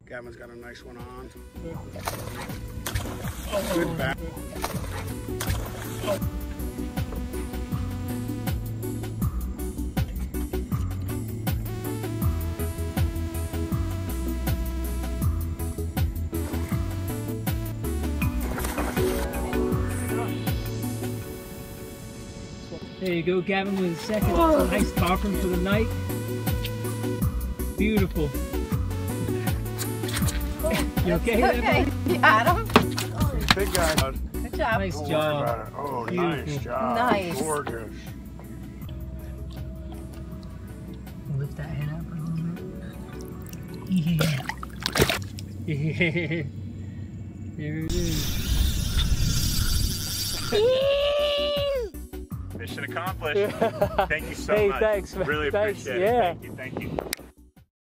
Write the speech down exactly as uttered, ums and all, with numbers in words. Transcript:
Gavin's got a nice one on. Oh, good back. Oh. There you go, Gavin with his second. Oh. Nice tarpon for the night. Beautiful. You okay? Okay, you got him. Big guy. Good job. Nice Don't job. worry about it. Oh, Beautiful. nice job. Nice. Gorgeous. Lift that head up a little bit. Yeah. Yeah. There it is. Mission accomplished. Thank you so hey, much. Thanks, man. Really Thanks, appreciate yeah. it. Thank you. Thank you.